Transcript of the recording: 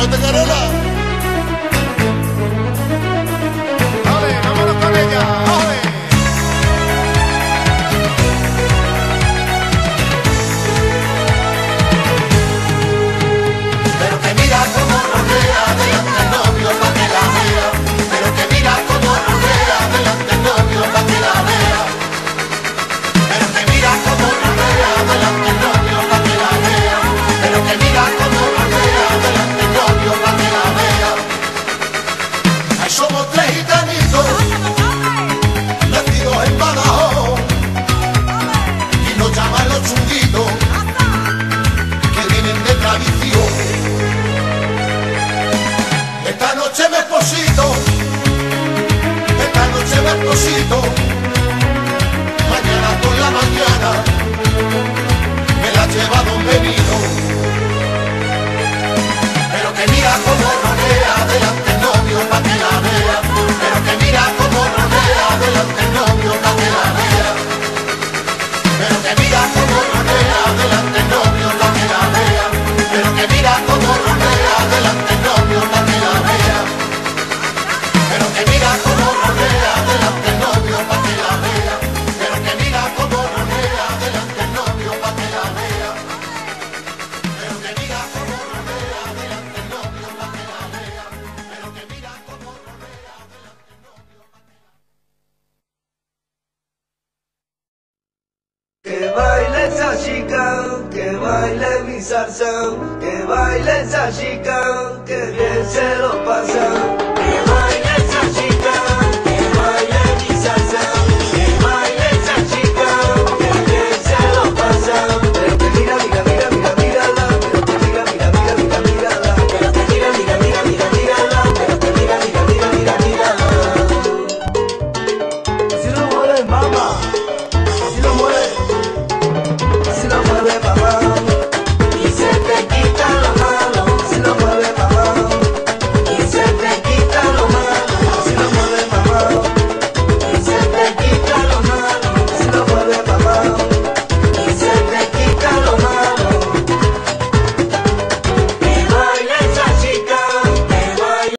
Muévete, Carola. ¡Ole, vámonos con ella! ¡Ole! Pero que mira como rodea delante el novio pa' que la vea. Pero que mira como rodea delante el novio pa' que la vea. Pero que mira como rodea delante el novio pa' que la vea. Pero que mira como rodea delante el novio pa' que la vea. Ahí somos tres gitanitos nacidos en Badajoz y nos llaman los chunguitos que vienen de tradición. Esta noche me esposito, esta noche me esposito, mañana por la mañana me la lleva donde vino. Pero que mira como rodea delante el novio pa' que la vea. Pero que mira como rodea delante el novio pa' que la vea. Pero que mira como rodea delante el novio pa' que la vea. Pero que mira como rodea delante el novio pa' que la vea. Pero que mira como rodea delante el novio pa' que la vea. Pero que mira como rodea delante el novio pa' que la vea. Pero que mira como rodea delante el novio pa' que la vea. Pero que mira como rodea delante el novio pa' que la vea. Que baile esa chica, que baile mi salsa, que baile esa chica, que bien se lo pasa.